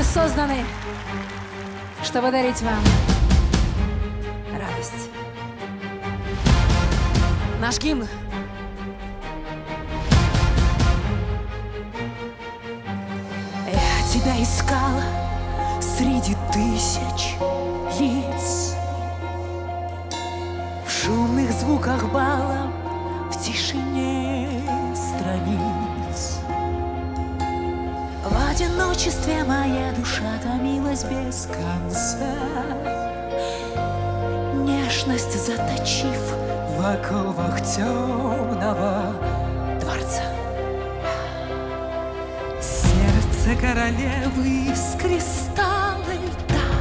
созданы, чтобы дарить вам радость. Наш гимн. Я тебя искала среди тысяч лиц, в шумных звуках бала, в тишине страниц. В одиночестве моя душа томилась без конца, нежность заточив в оковах темного дворца. Сердце королевы из кристалла льда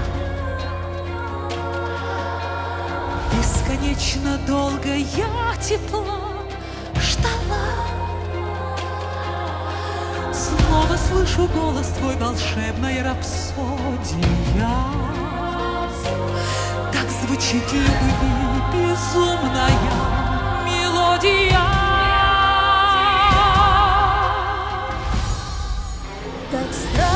бесконечно долго я тепла ждала. Снова слышу голос твой, волшебная рапсодия. Так звучит любви безумная мелодия. Так странно.